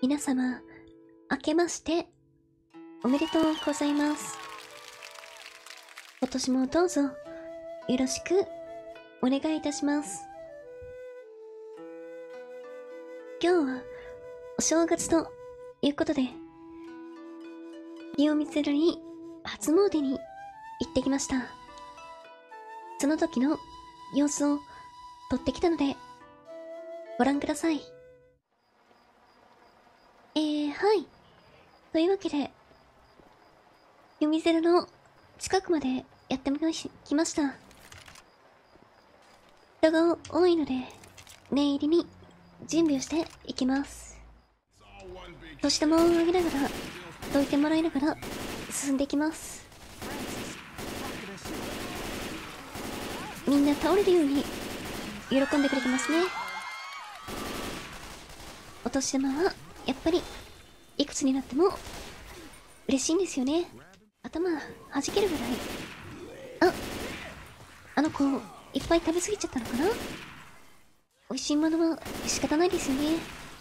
皆様、明けまして、おめでとうございます。今年もどうぞ、よろしく、お願いいたします。今日は、お正月ということで、清水寺に初詣に行ってきました。その時の様子を撮ってきたので、ご覧ください。はい。というわけで、清水寺の近くまでやってきました。人が多いので、念入りに準備をしていきます。年玉をあげながら、どいてもらいながら進んでいきます。みんな倒れるように喜んでくれてますね。お年玉はやっぱりいくつになっても嬉しいんですよね。頭弾けるぐらい。あの子いっぱい食べ過ぎちゃったのかな。美味しいものは仕方ないですよね。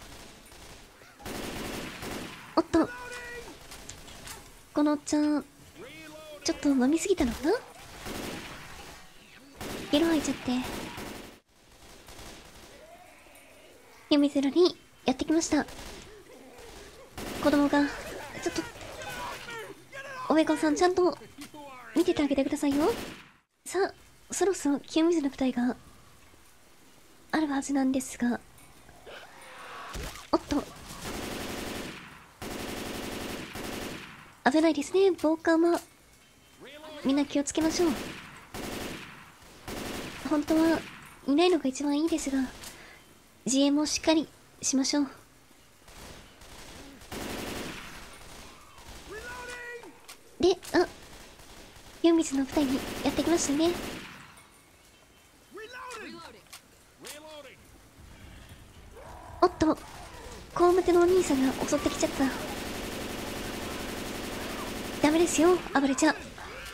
おっと、このおっちゃんちょっと飲みすぎたのかな。ゲロ吐いちゃって。清水寺にやってきました。子供がちょっとおめかさんちゃんと見ててあげてくださいよ。さあ、そろそろ清水の舞台があるはずなんですが、おっと、危ないですね。防寒はみんな気をつけましょう。本当はいないのが一番いいですが、自衛もしっかりしましょう。で、清水の舞台にやってきましたね。おっと、コウムテのお兄さんが襲ってきちゃった。ダメですよ、暴れちゃ。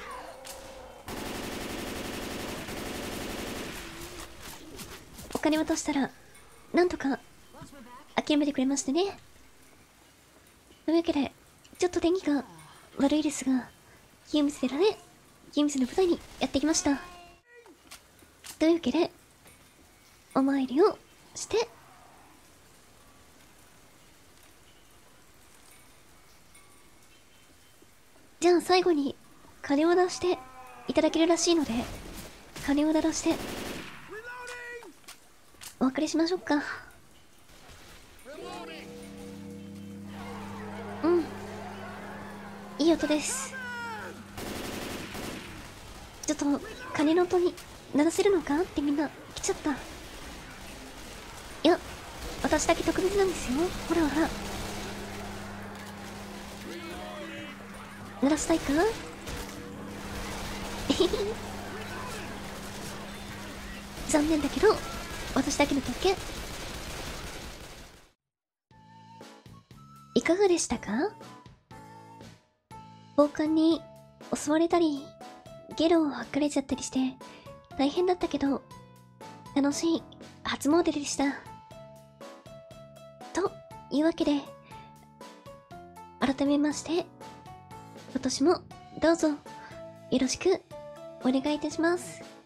お金渡したら、なんとか諦めてくれましてね。というわけで、ちょっと天気が悪いですが、清水寺で、清水の舞台にやってきました。というわけで、お参りをして、じゃあ最後に鐘を鳴らしていただけるらしいので、鐘を鳴らしてお別れしましょうか。うん、いい音です。ちょっと鐘の音に鳴らせるのかってみんな来ちゃった。いや、私だけ特別なんですよ。ほらほら、鳴らしたいか。残念だけど私だけの特権。いかがでしたか。暴漢に襲われたりゲロを吐かれちゃったりして大変だったけど、楽しい初詣でした。というわけで、改めまして今年もどうぞよろしくお願いいたします。